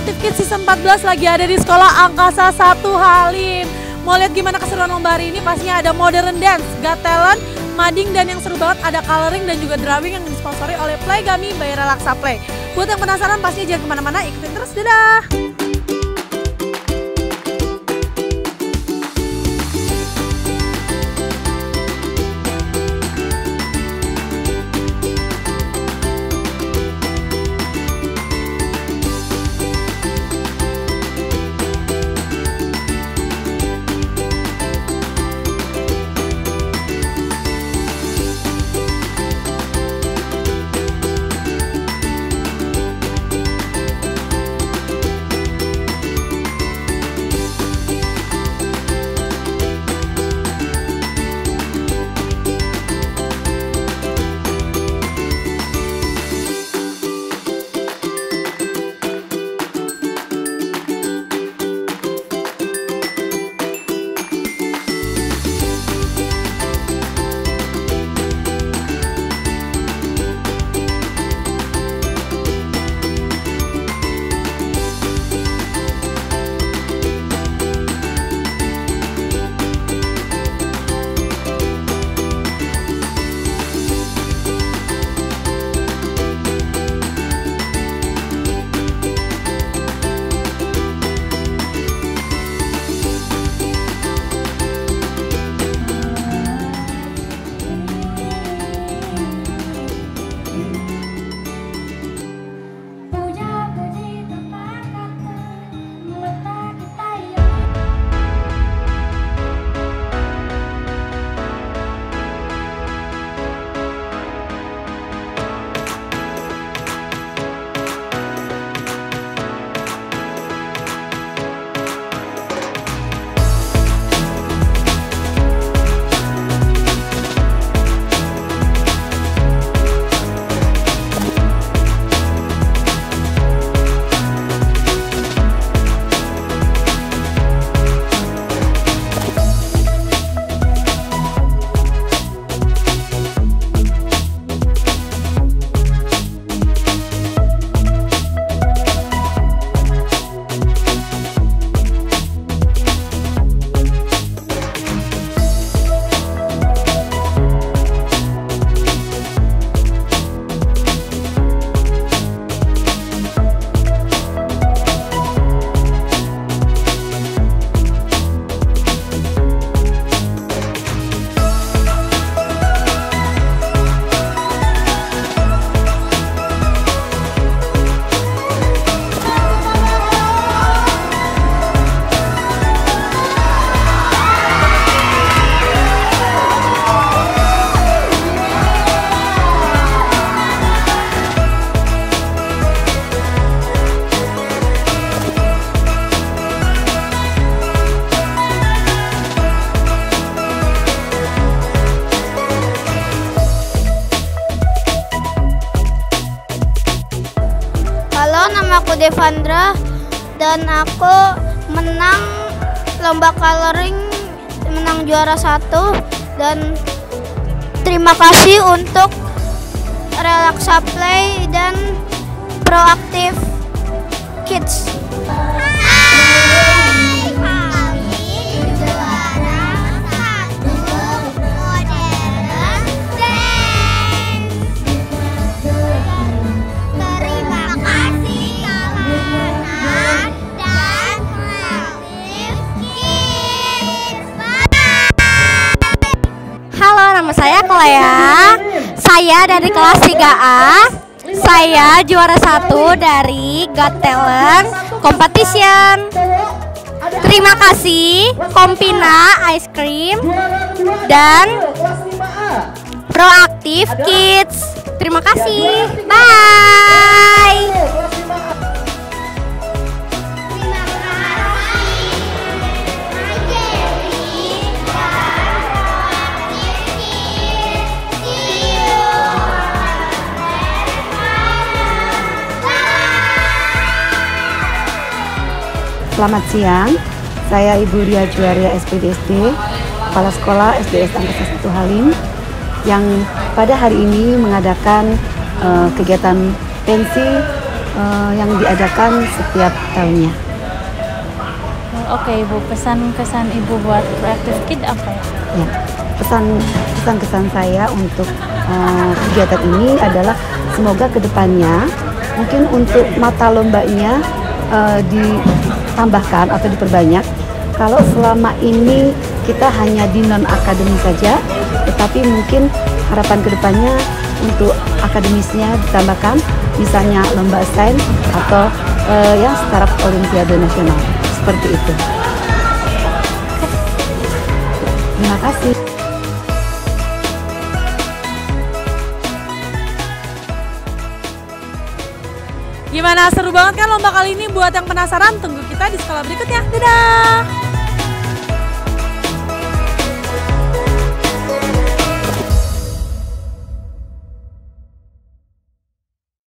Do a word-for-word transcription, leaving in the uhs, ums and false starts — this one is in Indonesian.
Proaktif Kids Season empat belas lagi ada di Sekolah Angkasa satu Halim. Mau lihat gimana keseruan lomba hari ini? Pastinya ada modern dance, got talent, mading, dan yang seru banget ada coloring dan juga drawing yang disponsori oleh Playgami by Relaxa Play. Buat yang penasaran pastinya jangan kemana-mana, ikutin terus, dadah! Nama aku Devandra dan aku menang lomba coloring, menang juara satu, dan terima kasih untuk Relaxa Play dan Proaktif Kids. Nama saya Clea, saya dari kelas tiga A, saya juara satu dari Got Talent Competition. Terima kasih Kompina Ice Cream dan Proaktif Kids. Terima kasih, bye. Selamat siang, saya Ibu Ria Juaria S P D S D, Kepala Sekolah S D S Angkasa satu Halim, yang pada hari ini mengadakan uh, kegiatan pensi uh, yang diadakan setiap tahunnya. Oke Ibu, pesan-kesan Ibu buat Proactive Kid apa ya? Ya, pesan pesan-kesan saya untuk uh, kegiatan ini adalah semoga kedepannya mungkin untuk mata lombanya uh, ditambahkan atau diperbanyak. Kalau selama ini kita hanya di non akademi saja, tetapi mungkin harapan kedepannya untuk akademisnya ditambahkan, misalnya lomba sains atau uh, yang startup olimpiade nasional. Seperti itu. Terima kasih. Gimana, seru banget kan lomba kali ini? Buat yang penasaran, tunggu kita di sekolah berikutnya. Dadah!